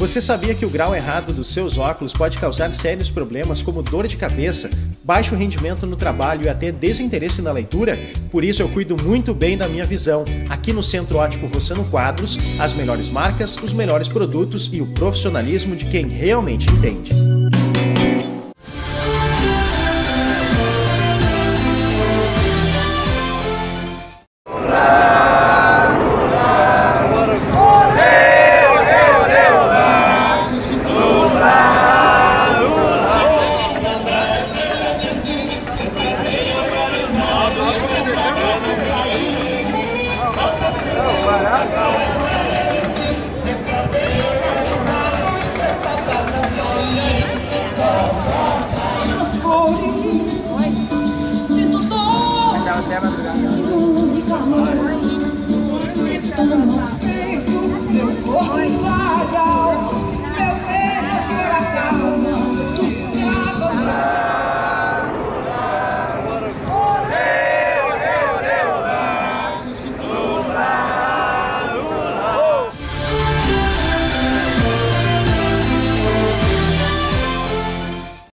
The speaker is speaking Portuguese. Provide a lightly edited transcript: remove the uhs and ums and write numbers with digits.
Você sabia que o grau errado dos seus óculos pode causar sérios problemas como dor de cabeça, baixo rendimento no trabalho e até desinteresse na leitura? Por isso eu cuido muito bem da minha visão. Aqui no Centro Óptico Rossano Quadros, as melhores marcas, os melhores produtos e o profissionalismo de quem realmente entende.